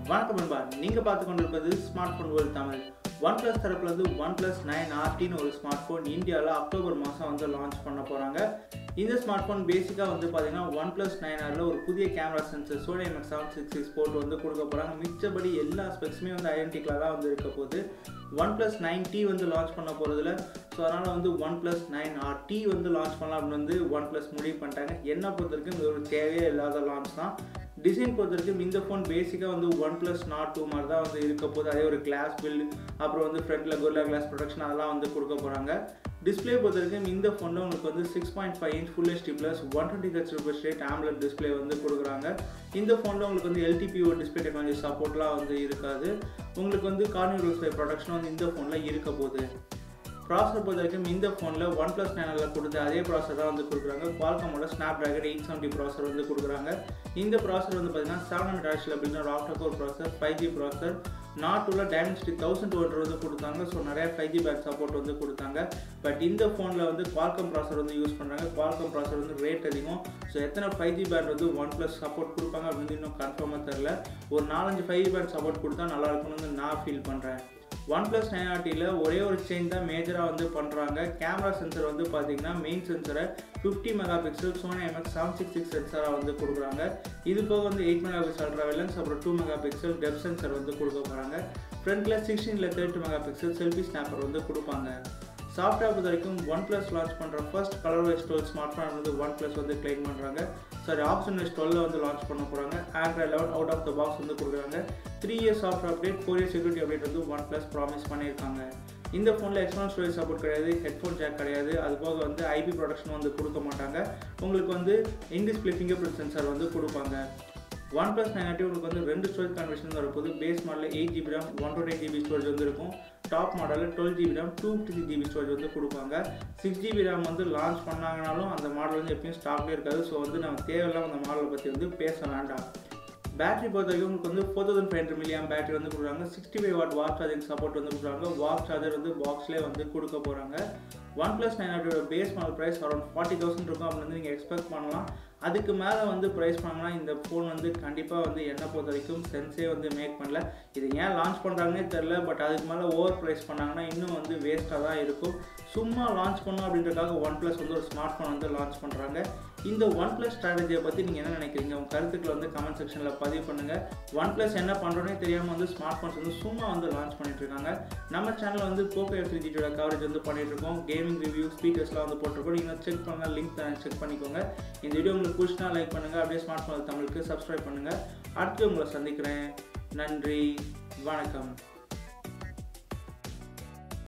வணக்கம் நண்பா, நீங்கள் பார்த்து கொண்டிருப்பது smart phone world Tamil. OnePlus தரப்புல இருந்து OnePlus 9 RTன்னு ஒரு ஸ்மார்ட் ஃபோன் இந்தியாவில் அக்டோபர் மாதம் வந்து லான்ச் பண்ண போகிறாங்க. இந்த ஸ்மார்ட் ஃபோன் பேசிக்காக வந்து பார்த்தீங்கன்னா OnePlus 9Rல ஒரு புதிய கேமரா சென்சர் Sony IMX766 போட்டு வந்து கொடுக்க போகிறாங்க. மிச்சபடி எல்லா ஸ்பெக்ஸுமே வந்து ஐடென்டிக்கலாக தான் வந்து இருக்க போகுது. OnePlus 9T வந்து லான்ச் பண்ண போகிறதுல ஸோ அதனால் வந்து OnePlus 9RT வந்து லான்ச் பண்ணலாம் அப்படின்னு வந்து OnePlus முடிவு பண்ணிட்டாங்க. என்ன பொறுத்த வரைக்கும் இது ஒரு தேவையே இல்லாத லான்ச் தான். டிசைன் பொறுத்த வரைக்கும் இந்த ஃபோன் பேசிக்காக வந்து OnePlus Nord 2 மாதிரி தான் வந்து இருக்க போகுது. அதே ஒரு கிளாஸ் பில்டு, அப்புறம் வந்து ஃப்ரண்ட்டில் Gorilla Glass ப்ரொடக்ஷன் அதெல்லாம் வந்து கொடுக்க போகிறாங்க. டிஸ்பிளே பொறுத்த வரைக்கும் இந்த ஃபோனில் உங்களுக்கு வந்து 6.5 inch Full HD Plus 120Hz refresh rate AMOLED display வந்து கொடுக்குறாங்க. இந்த ஃபோனில் உங்களுக்கு வந்து LTPO டிஸ்பிளே டெக்னாலஜி சப்போர்ட்லாம் வந்து இருக்காது. உங்களுக்கு வந்து Corning Gorilla ப்ரொடக்ஷன் வந்து இந்த ஃபோனில் இருக்க போகுது. ப்ராசஸர் பொறுத்த வரைக்கும் இந்த ஃபோனில் OnePlus 9Rல கொடுத்த அதே ப்ராசஸர் தான் வந்து கொடுக்குறாங்க. Qualcommோட Snapdragon 870 ப்ராசஸர் வந்து கொடுக்குறாங்க. இந்த ப்ராசஸர் வந்து பார்த்தீங்கன்னா 700 அப்படின்னா ஒரு octa core processor, 5G processor. Nord 2ல Dimensity 1200 வந்து கொடுத்தாங்க. ஸோ நிறைய 5G பேக் சப்போர்ட் வந்து கொடுத்தாங்க. பட் இந்த ஃபோனில் வந்து Qualcomm ப்ராசஸர் வந்து யூஸ் பண்ணுறாங்க. Qualcomm ப்ராசஸர் வந்து ரேட் அதிகம். ஸோ எத்தனை 5G பேண்ட் வந்து OnePlus சப்போர்ட் கொடுப்பாங்க அப்படின்னு இன்னும் கன்ஃபார்மாக தெரில. ஒரு 4-5 5G பேண்ட் சப்போர்ட் கொடுத்தா நல்லா இருக்கும்னு வந்து நான் ஃபீல் பண்ணுறேன். OnePlus 9RTல ஒரே ஒரு சேஞ்ச் தான் மேஜராக வந்து பண்ணுறாங்க. கேமரா சென்சர் வந்து பார்த்தீங்கன்னா மெயின் சென்சரை 50 மெகாபிக்சல் Sony IMX766 சென்சராக வந்து கொடுக்குறாங்க. இது போக வந்து 8 மெகாபிக்சல் அல்ட்ரா வைலன்ஸ், அப்புறம் 2 மெகாபிக்சல் டெப்த் சென்சர் வந்து கொடுக்க போகிறாங்க. ஃப்ரண்ட்டில் 16 30 மெகாபிக்சல் செல்ஃபி ஸ்னாப்பர் வந்து கொடுப்பாங்க. சாஃப்ட்வேர் பொறுத்த வரைக்கும் OnePlus லான்ச் பண்ணுற first colour wise 12 smart phone வந்து OnePlus வந்து கிளைம் பண்ணுறாங்க. சாரி, ஆப்ஷன் வைஸ் 12 வந்து லான்ச் பண்ண போகிறாங்க. Android 11 out of the box வந்து கொடுக்குறாங்க. 3 years software update, 4 years security update வந்து OnePlus ப்ராமிஸ் பண்ணியிருக்காங்க. இந்த ஃபோனில் எக்ஸ்டர்னல் ஸ்டோரேஜ் சப்போர்ட் கிடையாது, ஹெட்ஃபோன் ஜாக் கிடையாது. அது போக வந்து IP ப்ரொடக்ஷன் வந்து கொடுக்க மாட்டாங்க. உங்களுக்கு வந்து இன்டிஸ்பிளே ஃபிங்கர் பிரிண்ட் சென்சார் வந்து கொடுப்பாங்க. OnePlus 9RT உங்களுக்கு வந்து 2 ஸ்டோரேஜ் கன்வர்ஷன் வரப்போது. பேஸ் மாடலில் 8GB RAM 128GB ஸ்டோரேஜ் வந்து இருக்கும். டாப் மாடலில் 12GB RAM 256GB ஸ்டோரேஜ் வந்து கொடுப்பாங்க. 6GB RAM வந்து லான்ச் பண்ணாங்கனாலும் அந்த மாடல் வந்து எப்பயும் ஸ்டாக்லேயே இருக்காது. ஸோ வந்து நம்ம தேவையில்லாம அந்த மாடலை பற்றி வந்து பேச வேண்டாம். பேட்டரி பொறுத்த வரைக்கும் உங்களுக்கு வந்து 4500 mAh பேட்டரி வந்து கொடுக்குறாங்க. 65 வாட் வாட் சார்ஜிங் சப்போர்ட் வந்து கொடுக்குறாங்க. வாட் சார்ஜர் வந்து பாக்ஸ்லேயே வந்து கொடுக்க போகிறாங்க. OnePlus 9RTயோட பேஸ் மாடல் ப்ரைஸ் அரௌண்ட் 40,000 இருக்கும் அப்படின்னு வந்து நீங்கள் எக்ஸ்பெக்ட் பண்ணலாம். அதுக்கு மேலே வந்து ப்ரைஸ் பண்ணாங்கன்னா இந்த ஃபோன் வந்து கண்டிப்பாக வந்து என்னை பொறுத்த வரைக்கும் சென்ஸே வந்து மேக் பண்ணல. இது ஏன் லான்ச் பண்ணுறாங்கன்னே தெரில. பட் அதுக்கு மேலே ஓவர் ப்ரைஸ் பண்ணாங்கன்னா இன்னும் வந்து வேஸ்ட்டாக தான் இருக்கும். சும்மா லான்ச் பண்ணோம் அப்படின்றதுக்காக OnePlus வந்து ஒரு ஸ்மார்ட் ஃபோன் வந்து லான்ச் பண்ணுறாங்க. இந்த OnePlus ஸ்ட்ராட்டஜியை பற்றி நீங்கள் என்ன நினைக்கிறீங்க? உங்கள் கருத்துக்களை வந்து கமெண்ட் செக்ஷனில் பதிவு பண்ணுங்கள். OnePlus என்ன பண்ணுறோன்னே தெரியாமல் வந்து ஸ்மார்ட் ஃபோன்ஸ் வந்து சும்மா வந்து லான்ச் பண்ணிட்டு இருக்காங்க. நம்ம சேனலில் வந்து Poco F3 கவரேஜ் வந்து பண்ணிட்டு இருக்கோம். கேமிங் ரிவ்யூ, ஸ்பீக்கர்ஸ்லாம் வந்து போட்டிருக்கோம். நீங்கள் செக் பண்ணுங்கள், லிங்க் தான் செக் பண்ணிக்கோங்க. இந்த வீடியோ உங்களுக்கு பிடிச்சினா லைக் பண்ணுங்கள். அப்படியே ஸ்மார்ட் ஃபோன் தமிழுக்கு சப்ஸ்கிரைப் பண்ணுங்கள். அடுத்து உங்களை சந்திக்கிறேன். நன்றி, வணக்கம்.